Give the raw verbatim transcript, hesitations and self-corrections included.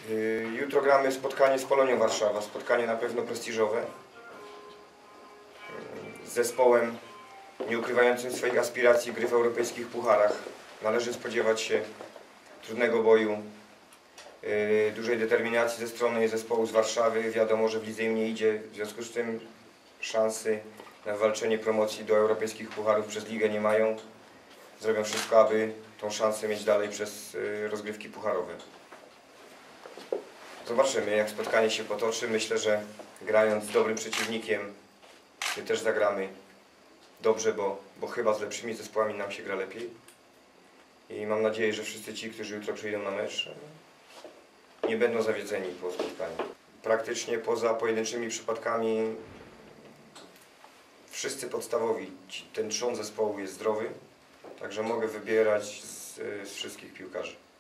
Jutro gramy spotkanie z Polonią Warszawa, spotkanie na pewno prestiżowe. Z zespołem nie ukrywającym swoich aspiracji gry w europejskich pucharach. Należy spodziewać się trudnego boju, dużej determinacji ze strony zespołu z Warszawy. Wiadomo, że w lidze im nie idzie, w związku z tym szansy na walczenie promocji do europejskich pucharów przez ligę nie mają. Zrobią wszystko, aby tą szansę mieć dalej przez rozgrywki pucharowe. Zobaczymy, jak spotkanie się potoczy. Myślę, że grając z dobrym przeciwnikiem my też zagramy dobrze, bo, bo chyba z lepszymi zespołami nam się gra lepiej. I mam nadzieję, że wszyscy ci, którzy jutro przyjdą na mecz, nie będą zawiedzeni po spotkaniu. Praktycznie poza pojedynczymi przypadkami wszyscy podstawowi, ten trzon zespołu jest zdrowy, także mogę wybierać z, z wszystkich piłkarzy.